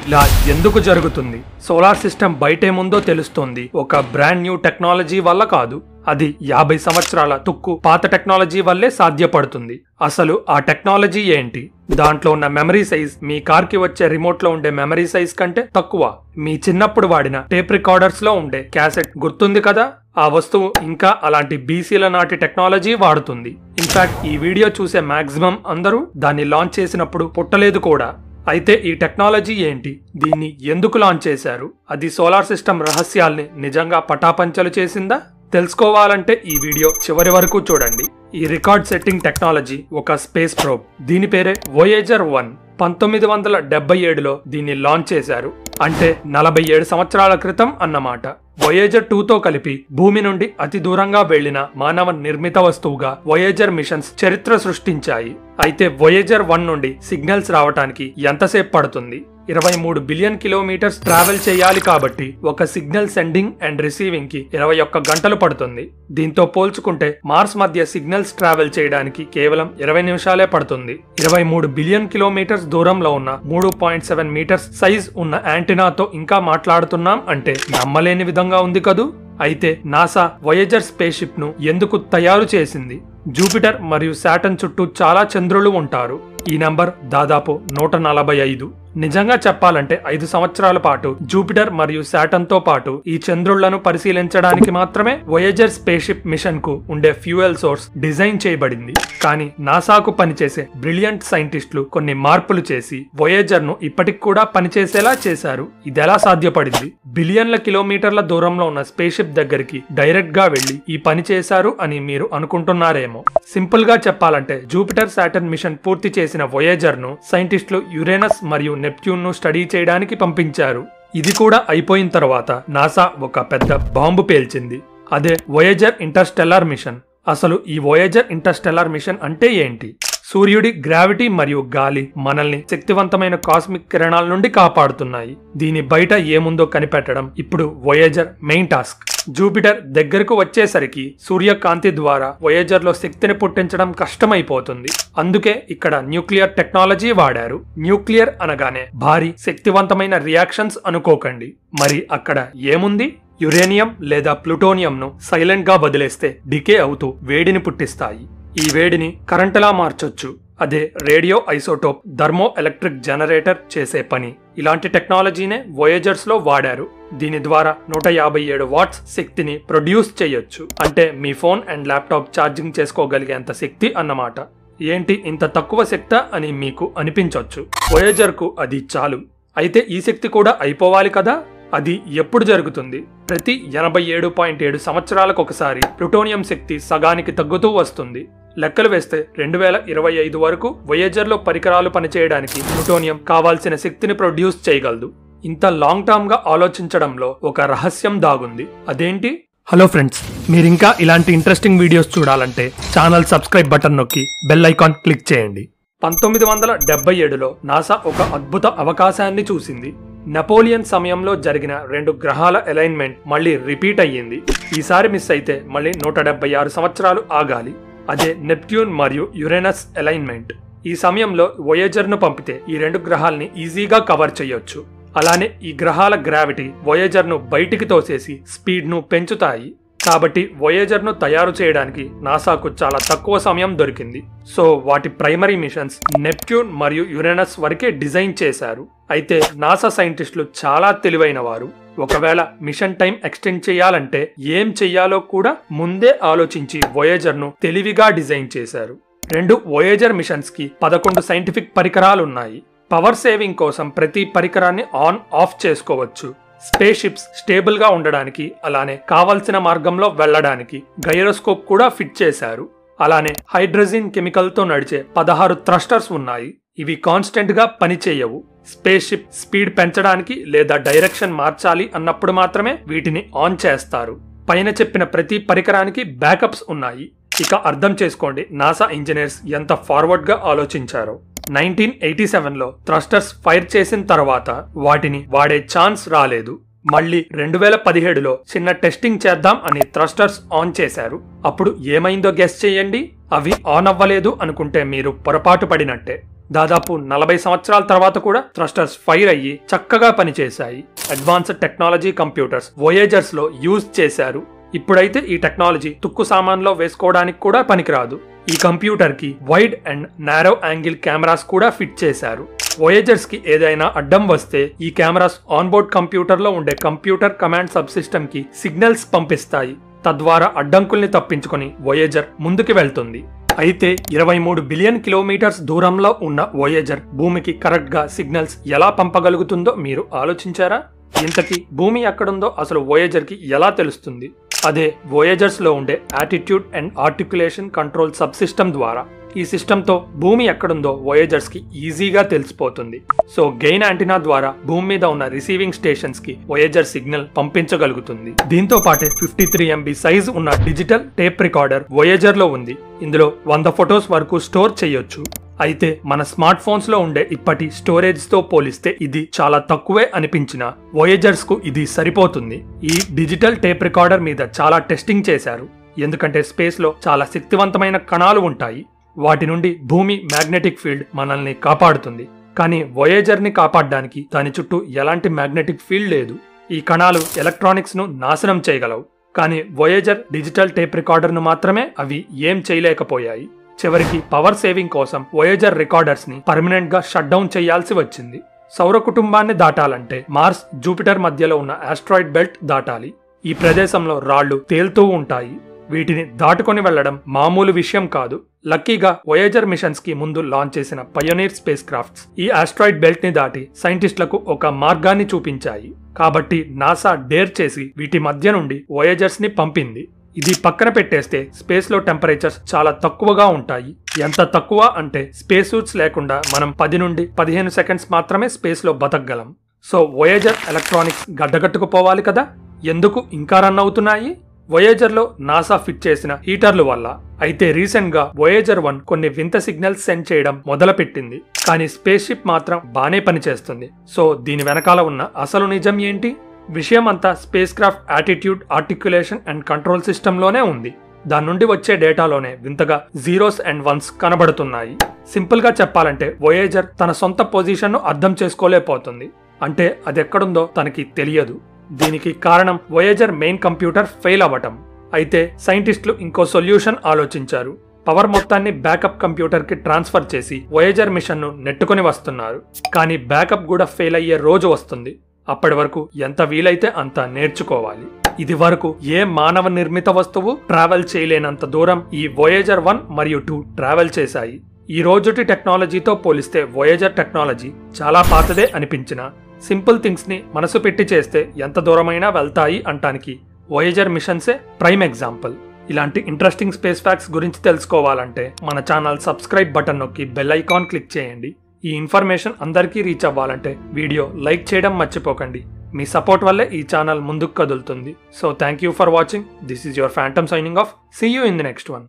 ఇలా ఎందుకు జరుగుతుంది? సోలార్ సిస్టమ్ బయటేముందో తెలుస్తోంది ఒక బ్రాండ్ న్యూ టెక్నాలజీ వల్ల కాదు. అది 50 సంవత్సరాల తుక్కు పాత టెక్నాలజీ వల్లే సాధ్యపడుతుంది. అసలు ఆ టెక్నాలజీ ఏంటి? దాంట్లో ఉన్న మెమరీ సైజ్ మీ కార్ కి వచ్చే రిమోట్ లో ఉండే మెమరీ సైజ్ కంటే తక్కువ. మీ చిన్నప్పుడు వాడిన టేప్ రికార్డర్స్ లో ఉండే క్యాసెట్ గుర్తుంది కదా? ఆ వస్తువు ఇంకా అలాంటి బీసీల నాటి టెక్నాలజీ వాడుతుంది. ఇన్ఫాక్ట్ ఈ వీడియో చూసే మాక్సిమం అందరూ దాన్ని లాంచ్ చేసినప్పుడు పుట్టలేదు కూడా. అయితే ఈ టెక్నాలజీ ఏంటి? దీన్ని ఎందుకు లాంచ్ చేశారు? అది సోలార్ సిస్టమ్ రహస్యాల్ని నిజంగా పటాపంచలు చేసిందా? తెలుసుకోవాలంటే ఈ వీడియో చివరి వరకు చూడండి. ఈ రికార్డ్ సెట్టింగ్ టెక్నాలజీ ఒక స్పేస్ ప్రోబ్. దీని పేరే వోయేజర్ 1. 1977లో దీన్ని లాంచ్ చేశారు. అంటే 47 సంవత్సరాల క్రితం అన్నమాట. వోయేజర్ 2తో కలిపి భూమి నుండి అతి దూరంగా వెళ్లిన మానవ నిర్మిత వస్తువుగా వోయేజర్ మిషన్స్ చరిత్ర సృష్టించాయి. అయితే వోయేజర్ 1 నుండి సిగ్నల్స్ రావటానికి ఎంతసేపు పడుతుంది? 23 బిలియన్ కిలోమీటర్స్ ట్రావెల్ చేయాలి కాబట్టి ఒక సిగ్నల్ సెండింగ్ అండ్ రిసీవింగ్ కి 21 గంటలు పడుతుంది. దీంతో పోల్చుకుంటే మార్స్ మధ్య సిగ్నల్స్ ట్రావెల్ చేయడానికి కేవలం 20 నిమిషాలే పడుతుంది. 23 బిలియన్ కిలోమీటర్స్ దూరంలో ఉన్న 3.7 మీటర్స్ సైజ్ ఉన్న యాంటీనాతో ఇంకా మాట్లాడుతున్నాం అంటే నమ్మలేని విధంగా ఉంది కదూ. అయితే నాసా వోయేజర్ స్పేస్ షిప్ ను ఎందుకు తయారు చేసింది? జూపిటర్ మరియు సాటర్న్ చుట్టూ చాలా చంద్రులు ఉంటారు. ఈ నంబర్ దాదాపు 145. నిజంగా చెప్పాలంటే 5 సంవత్సరాల పాటు జూపిటర్ మరియు సాటర్న్ తో పాటు ఈ చంద్రులను పరిశీలించడానికి మాత్రమే వోయేజర్ స్పేస్ షిప్ మిషన్ కు ఉండే ఫ్యూయల్ సోర్స్ డిజైన్ చేయబడింది. కానీ నాసాకు పనిచేసే బ్రిలియంట్ సైంటిస్టులు కొన్ని మార్పులు చేసి వోయేజర్ ను ఇప్పటికి కూడా పనిచేసేలా చేశారు. ఇదెలా సాధ్యపడింది? బిలియన్ల కిలోమీటర్ల దూరంలో ఉన్న స్పేస్ షిప్ దగ్గరికి డైరెక్ట్ గా వెళ్లి ఈ పని చేశారు అని మీరు అనుకుంటున్నారేమో. సింపుల్ గా చెప్పాలంటే జూపిటర్ సాటర్న్ మిషన్ పూర్తి చేసిన వోయేజర్ ను సైంటిస్టులు యురేనస్ మరియు నెప్ట్యూన్ ను స్టడీ చేయడానికి పంపించారు. ఇది కూడా అయిపోయిన తర్వాత నాసా ఒక పెద్ద బాంబు పేల్చింది. అదే వోయేజర్ ఇంటర్స్టెల్లార్ మిషన్. అసలు ఈ వోయేజర్ ఇంటర్స్టెల్లార్ మిషన్ అంటే ఏంటి? సూర్యుడి గ్రావిటీ మరియు గాలి మనల్ని శక్తివంతమైన కాస్మిక్ కిరణాల నుండి కాపాడుతున్నాయి. దీని బయట ఏముందో కనిపెట్టడం ఇప్పుడు వోయేజర్ మెయిన్ టాస్క్. జూపిటర్ దగ్గరకు వచ్చేసరికి సూర్యకాంతి ద్వారా వోయేజర్ లో శక్తిని పుట్టించడం కష్టమైపోతుంది. అందుకే ఇక్కడ న్యూక్లియర్ టెక్నాలజీ వాడారు. న్యూక్లియర్ అనగానే భారీ శక్తివంతమైన రియాక్షన్స్ అనుకోకండి. మరి అక్కడ ఏముంది? యురేనియం లేదా ప్లూటోనియం ను సైలెంట్ గా వదిలేస్తే డికే అవుతూ వేడిని పుట్టిస్తాయి. ఈ వేడిని కరెంటులా మార్చొచ్చు. అదే radio isotope thermo electric generator చేసే పని. ఇలాంటి టెక్నాలజీనే వోయేజర్స్ లో వాడారు. దీని ద్వారా 157 వాట్స్ శక్తిని ప్రొడ్యూస్ చేయొచ్చు. అంటే మీ ఫోన్ అండ్ ల్యాప్టాప్ ఛార్జింగ్ చేసుకోగలిగేంత శక్తి అన్నమాట. ఏంటి ఇంత తక్కువ శక్తి అని మీకు అనిపించొచ్చు. వోయేజర్ కు అది చాలు. అయితే ఈ శక్తి కూడా అయిపోవాలి కదా. అది ఎప్పుడు జరుగుతుంది? ప్రతి 87.7 సంవత్సరాలకు ఒకసారి ప్లూటోనియం శక్తి సగానికి తగ్గుతూ వస్తుంది. లెక్కలు వేస్తే 2025 వరకు వోయేజర్ లో పరికరాలు పనిచేయడానికి ప్లూటోనియం కావాల్సిన శక్తిని ప్రొడ్యూస్ చేయగలదు. ఇంత లాంగ్ టర్మ్ గా ఆలోచించడంలో ఒక రహస్యం దాగుంది. అదేంటి? హలో ఫ్రెండ్స్, మీరింకా ఇలాంటి ఇంట్రెస్టింగ్ వీడియోస్ చూడాలంటే ఛానల్ సబ్స్క్రైబ్ బటన్ నొక్కి బెల్ ఐకాన్ క్లిక్ చేయండి. 1977లో నాసా ఒక అద్భుత అవకాశాన్ని చూసింది. నెపోలియన్ సమయంలో జరిగిన 2 గ్రహాల అలైన్మెంట్ మళ్ళీ రిపీట్ అయ్యింది. ఈసారి మిస్ అయితే మళ్ళీ 176 సంవత్సరాలు ఆగాలి. అదే నెప్ట్యూన్ మరియు యురేనస్ అలైన్మెంట్. ఈ సమయంలో వోయేజర్ ను పంపితే ఈ 2 గ్రహాల్ని ఈజీగా కవర్ చేయొచ్చు. అలానే ఈ గ్రహాల గ్రావిటీ వోయేజర్ ను బయటికి తోసేసి స్పీడ్ ను పెంచుతాయి. కాబట్టి వోయేజర్ ను తయారు చేయడానికి నాసాకు చాలా తక్కువ సమయం దొరికింది. సో వాటి ప్రైమరీ మిషన్స్ నెప్ట్యూన్ మరియు యురేనస్ వరకే డిజైన్ చేశారు. అయితే నాసా సైంటిస్టులు చాలా తెలివైన వారు. ఒకవేళ మిషన్ టైం ఎక్స్టెండ్ చేయాలంటే ఏం చెయ్యాలో కూడా ముందే ఆలోచించి వోయేజర్ ను తెలివిగా డిజైన్ చేశారు. 2 వోయేజర్ మిషన్స్ కి 11 సైంటిఫిక్ పరికరాలున్నాయి. పవర్ సేవింగ్ కోసం ప్రతి పరికరాన్ని ఆన్ ఆఫ్ చేసుకోవచ్చు. స్పేస్ షిప్స్ స్టేబుల్ గా ఉండడానికి అలానే కావలసిన మార్గంలో వెళ్లడానికి గైరోస్కోప్ కూడా ఫిట్ చేశారు. అలానే హైడ్రోజన్ కెమికల్ తో నడిచే 16 థ్రస్టర్స్ ఉన్నాయి. ఇవి కాన్స్టెంట్ గా పనిచేయవు. స్పేస్ షిప్ స్పీడ్ పెంచడానికి లేదా డైరెక్షన్ మార్చాలి అన్నప్పుడు మాత్రమే వీటిని ఆన్ చేస్తారు. పైన చెప్పిన ప్రతి పరికరానికి బ్యాకప్స్ ఉన్నాయి. ఇక అర్థం చేసుకోండి నాసా ఇంజనీర్స్ ఎంత ఫార్వర్డ్ గా ఆలోచించారో. 1987లో థ్రస్టర్స్ ఫైర్ చేసిన తర్వాత వాటిని వాడే ఛాన్స్ రాలేదు. మళ్ళీ 2017లో చిన్న టెస్టింగ్ చేద్దాం అని థ్రస్టర్స్ ఆన్ చేశారు. అప్పుడు ఏమైందో గెస్ చేయండి. అవి ఆన్ అవ్వలేదు అనుకుంటే మీరు పొరపాటు పడినట్టే. దాదాపు 40 సంవత్సరాల తర్వాత కూడా థ్రస్టర్స్ ఫైర్ అయ్యి చక్కగా పనిచేశాయి. అడ్వాన్స్డ్ టెక్నాలజీ కంప్యూటర్స్ వోయేజర్స్ లో యూజ్ చేశారు. ఇప్పుడైతే ఈ టెక్నాలజీ తుక్కు సామాన్లో వేసుకోవడానికి కూడా పనికిరాదు. ఈ కంప్యూటర్ కి wide and narrow angle cameras కూడా ఫిట్ చేశారు. వోయేజర్స్ కి ఏదైనా అడ్డం వస్తే ఈ కెమెరాస్ ఆన్బోర్డ్ కంప్యూటర్ లో ఉండే కంప్యూటర్ కమాండ్ సబ్ సిస్టమ్ కి సిగ్నల్స్ పంపిస్తాయి. తద్వారా అడ్డంకుల్ని తప్పించుకొని వోయేజర్ ముందుకు వెళ్తుంది. అయితే 23 బిలియన్ కిలోమీటర్స్ దూరంలో ఉన్న వోయేజర్ భూమికి కరెక్ట్ గా సిగ్నల్స్ ఎలా పంపగలుగుతుందో మీరు ఆలోచించారా? ఇంతకీ భూమి ఎక్కడుందో అసలు వోయేజర్ కి ఎలా తెలుస్తుంది? అదే వోయేజర్స్ లో ఉండే attitude and articulation control sub system ద్వారా. ఈ సిస్టమ్ తో భూమి ఎక్కడుందో వోయేజర్స్ కి ఈజీగా తెలిసిపోతుంది. సో గెయిన్ యాంటీనా ద్వారా భూమి మీద ఉన్న రిసీవింగ్ స్టేషన్స్ కి వోయేజర్ సిగ్నల్ పంపించగలుగుతుంది. దీంతో పాటే 53 MB సైజ్ ఉన్న డిజిటల్ టేప్ రికార్డర్ వోయేజర్ లో ఉంది. ఇందులో 100 ఫొటోస్ వరకు స్టోర్ చేయొచ్చు. అయితే మన స్మార్ట్ ఫోన్స్ లో ఉండే ఇప్పటి స్టోరేజ్ తో పోలిస్తే ఇది చాలా తక్కువే అనిపించిన వోయేజర్స్ కు ఇది సరిపోతుంది. ఈ డిజిటల్ టేప్ రికార్డర్ మీద చాలా టెస్టింగ్ చేశారు. ఎందుకంటే స్పేస్ లో చాలా శక్తివంతమైన కణాలు ఉంటాయి. వాటి నుండి భూమి మ్యాగ్నెటిక్ ఫీల్డ్ మనల్ని కాపాడుతుంది. కానీ వోయేజర్ ని కాపాడడానికి దాని చుట్టూ ఎలాంటి మ్యాగ్నెటిక్ ఫీల్డ్ లేదు. ఈ కణాలు ఎలక్ట్రానిక్స్ ను నాశనం చేయగలవు. కానీ వోయేజర్ డిజిటల్ టేప్ రికార్డర్ ను మాత్రమే అవి ఏం చేయలేకపోయాయి. చివరికి పవర్ సేవింగ్ కోసం వోయేజర్ రికార్డర్స్ ని పర్మనెంట్ గా షట్ డౌన్ చేయాల్సి వచ్చింది. సౌర కుటుంబాన్ని దాటాలంటే మార్స్, జూపిటర్ మధ్యలో ఉన్న ఆస్ట్రాయిడ్ బెల్ట్ దాటాలి. ఈ ప్రదేశంలో రాళ్లు తేలుతూ ఉంటాయి. వీటిని దాటుకొని వెళ్లడం మామూలు విషయం కాదు. లక్కీగా వోయేజర్ మిషన్స్ కి ముందు లాంచ్ చేసిన పయోనీర్ స్పేస్ క్రాఫ్ట్స్ ఈ ఆస్ట్రాయిడ్ బెల్ట్ ని దాటి సైంటిస్టులకు ఒక మార్గాన్ని చూపించాయి. కాబట్టి నాసా డేర్ చేసి వీటి మధ్య నుండి వోయేజర్స్ ని పంపింది. ఇది పక్కన పెట్టేస్తే స్పేస్ లో టెంపరేచర్స్ చాలా తక్కువగా ఉంటాయి. ఎంత తక్కువ అంటే స్పేస్ సూట్స్ లేకుండా మనం 10 నుండి 15 సెకండ్స్ మాత్రమే స్పేస్ లో బతకగలం. సో వోయేజర్ ఎలక్ట్రానిక్స్ గడ్డగట్టుకుపోవాలి కదా. ఎందుకు ఇంకా రన్ అవుతున్నాయి? వోయేజర్ లో నాసా ఫిట్ చేసిన హీటర్లు వల్ల. అయితే రీసెంట్ గా వోయేజర్ 1 కొన్ని వింత సిగ్నల్స్ సెండ్ చేయడం మొదలుపెట్టింది. కానీ స్పేస్ షిప్ మాత్రం బానే పనిచేస్తుంది. సో దీని వెనకాల ఉన్న అసలు నిజం ఏంటి? విషయం అంతా space craft attitude, articulation and control system లోనే ఉంది. దాని నుండి వచ్చే డేటాలోనే వింతగా జీరోస్ అండ్ వన్స్ కనబడుతున్నాయి. సింపుల్ గా చెప్పాలంటే వోయేజర్ తన సొంత పొజిషన్ ను అర్థం చేసుకోలేకపోతుంది. అంటే అది ఎక్కడుందో తనకి తెలియదు. దీనికి కారణం వోయేజర్ మెయిన్ కంప్యూటర్ ఫెయిల్ అవ్వటం. అయితే సైంటిస్టులు ఇంకో సొల్యూషన్ ఆలోచించారు. పవర్ మొత్తాన్ని బ్యాకప్ కంప్యూటర్ కి ట్రాన్స్ఫర్ చేసి వోయేజర్ మిషన్ ను నెట్టుకుని వస్తున్నారు. కానీ బ్యాకప్ కూడా ఫెయిల్ అయ్యే రోజు వస్తుంది. అప్పటి వరకు ఎంత వీలైతే అంత నేర్చుకోవాలి. ఇది వరకు ఏ మానవ నిర్మిత వస్తువు ట్రావెల్ చేయలేనంత దూరం ఈ వోయేజర్ 1 మరియు 2 ట్రావెల్ చేశాయి. ఈ రోజుటి టెక్నాలజీతో పోలిస్తే వోయేజర్ టెక్నాలజీ చాలా పాతదే అనిపించిన సింపుల్ థింగ్స్ ని మనసు పెట్టి చేస్తే ఎంత దూరమైనా వెళ్తాయి అంటానికి వోయేజర్ మిషన్సే ప్రైమ్ ఎగ్జాంపుల్. ఇలాంటి ఇంట్రెస్టింగ్ స్పేస్ ఫ్యాక్ట్స్ గురించి తెలుసుకోవాలంటే మన ఛానల్ సబ్స్క్రైబ్ బటన్ నొక్కి బెల్ ఐకాన్ క్లిక్ చేయండి. ఈ ఇన్ఫర్మేషన్ అందరికీ రీచ్ అవ్వాలంటే వీడియో లైక్ చేయడం మర్చిపోకండి. మీ సపోర్ట్ వల్లే ఈ ఛానల్ ముందుకు కదులుతుంది. So thank you for watching. This is your Phantom signing off. See you in the next one.